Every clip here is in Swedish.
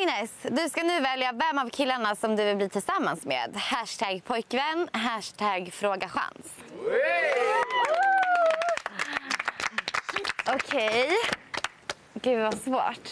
Agnes, du ska nu välja vem av killarna som du vill bli tillsammans med. Hashtag pojkvän, hashtag fråga chans. Okej. Gud vad svårt.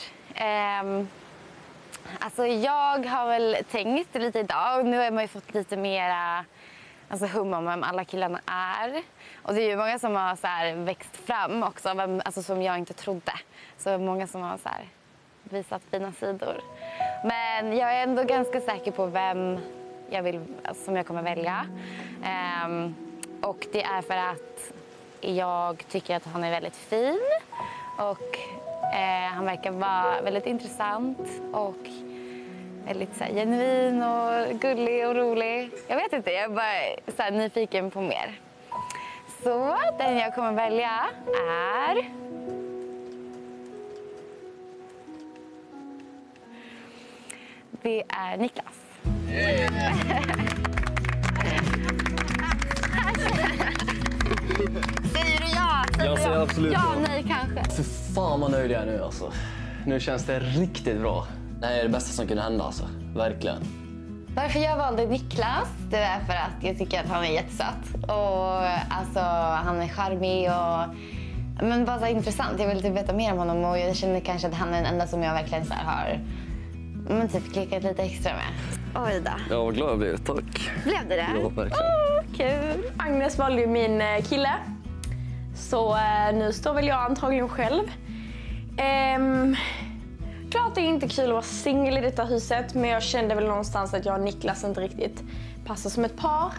Alltså jag har väl tänkt lite idag och nu har man ju fått lite mera hum om vem alla killarna är. Och det är ju många som har så här växt fram också, alltså som jag inte trodde. Så många som har så här visat fina sidor. Men jag är ändå ganska säker på vem som jag kommer välja. Och det är för att jag tycker att han är väldigt fin. Och han verkar vara väldigt intressant och väldigt så här, genuin och gullig och rolig. Jag vet inte, jag är bara så här, nyfiken på mer. Så den jag kommer välja är... Det är Niklas. Säger du ja? Jag säger absolut ja. Nej, kanske. För fan vad nöjd jag är nu alltså. Nu känns det riktigt bra. Det här är det bästa som kunde hända alltså. Verkligen. Varför jag valde Niklas, det är för att jag tycker att han är jättesöt. Och alltså, han är charmig och... Men bara så intressant. Jag vill typ veta mer om honom och jag känner kanske att han är den enda som jag verkligen så här har... Men typ klickat lite extra med. Oj då. Ja, vad glad jag blev. Tack. Blev det? Ja, verkligen. Kul. Agnes valde ju min kille. Så nu står väl jag antagligen själv. Klart det är inte kul att vara singel i detta huset. Men jag kände väl någonstans att jag och Niklas inte riktigt passar som ett par.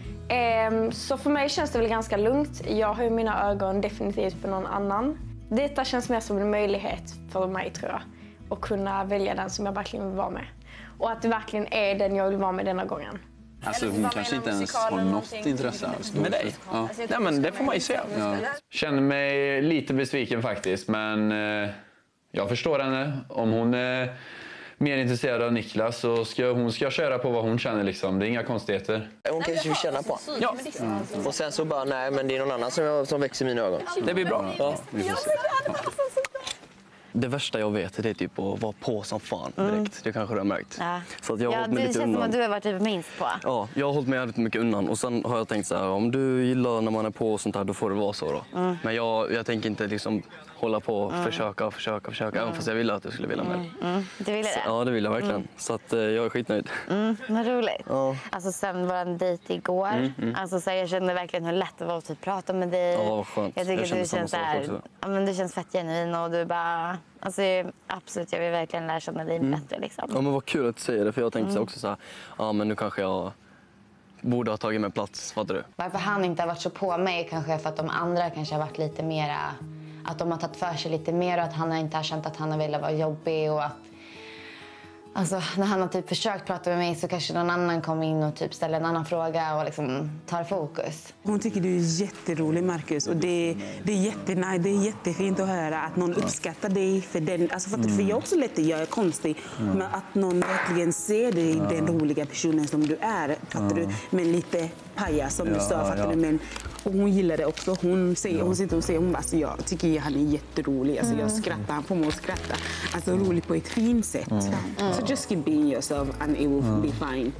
Så för mig känns det väl ganska lugnt. Jag har ju mina ögon definitivt på någon annan. Detta känns mer som en möjlighet för mig tror jag. Och kunna välja den som jag verkligen vill vara med. Och att det verkligen är den jag vill vara med denna gången. Alltså hon kanske inte ens har något intresse med dig. Ja. Nej, men det får man ju se. Ja. Känner mig lite besviken faktiskt, men jag förstår henne. Om hon är mer intresserad av Niklas så ska hon köra på vad hon känner liksom. Det är inga konstigheter. Hon kanske vill känna på. Ja. Och sen så bara, nej men det är någon annan som växer i mina ögon. Det blir bra. Ja. Vi får se. Ja. Det värsta jag vet är typ att vara på som fan direkt. Det kanske du har märkt. Ja. Så att jag har hållit mig det lite känns undan. som att du har varit typ minst på. Ja, jag har hållit mig jävligt mycket undan. Och sen har jag tänkt så här, om du gillar när man är på och sånt här, då får det vara så då. Men jag tänker inte liksom hålla på och försöka. Även fast jag ville att du skulle vilja med. Du ville det? Ja, det vill jag verkligen. Så att jag är skitnöjd. Vad roligt. Ja. Alltså sen vår dejt igår. Alltså så jag kände verkligen hur lätt det var att typ prata med dig. Ja, vad skönt. Jag tycker Jag kände du känns samma sak också. ja, men du känns fett genuin och du bara... Alltså absolut, jag vill verkligen lära känna dig bättre liksom. Ja, men vad kul att du säger det. För jag tänkte också så här, ja men nu kanske jag borde ha tagit mig plats, fattar du? Varför han inte har varit så på mig kanske för att de andra kanske har varit lite mera... Att de har tagit för sig lite mer och att han inte har känt att han har velat vara jobbig och att... Alltså när han har typ försökt prata med mig så kanske någon annan kommer in och typ ställer en annan fråga och liksom tar fokus. Hon tycker du är jätterolig, Marcus, och det är jättefint att höra att någon uppskattar dig för den. Alltså för jag är också lätt att göra konstig, men att någon verkligen ser dig, den roliga personen som du är, fattar du? Men lite pajas som du sa, fattar du? Men och hon gillar det också. Hon sitter och säger, alltså, jag tycker han är jätterolig. Alltså, jag skrattar, han får mig att skratta. Alltså rolig på ett fint sätt. So just keep being yourself and it will be fine.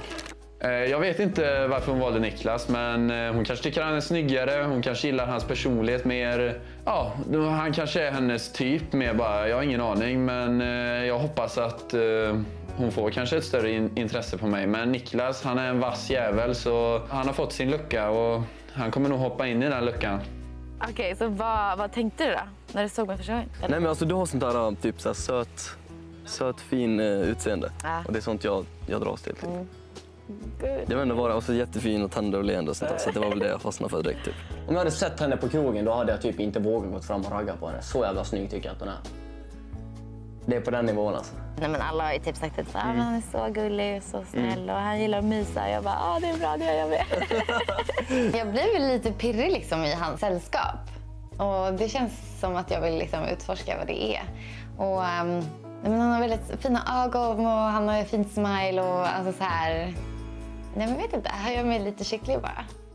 Jag vet inte varför hon valde Niklas, men hon kanske tycker han är snyggare. Hon kanske gillar hans personlighet mer. Ja, han kanske är hennes typ mer bara. Jag har ingen aning, men jag hoppas att hon får kanske ett större intresse på mig. Men Niklas, han är en vass jävel så han har fått sin lucka och han kommer nog hoppa in i den luckan. Okej, så vad tänkte du då när du såg mig första gången? Nej men alltså du har sånt där typ så här söt fin utseende. Och det är sånt jag dras till. Typ. Det var ändå bara också jättefin och tänder och leende och sånt där, så det var väl det jag fastnade för direkt typ. Om jag hade sett henne på krogen då hade jag typ inte vågat gått fram och ragga på henne. Så jävla snygg tycker jag att hon är. Det är på den nivån alltså. Nej, men alla har ju typ sagt att han är så gullig och så snäll och han gillar att mysa. Jag bara, det är bra, det gör jag med. Jag blir väl lite pirrig liksom i hans sällskap. Och det känns som att jag vill liksom utforska vad det är. Och men han har väldigt fina ögon och han har en fin smile och alltså så här... Nej, men jag vet inte, här gör mig lite kycklig bara.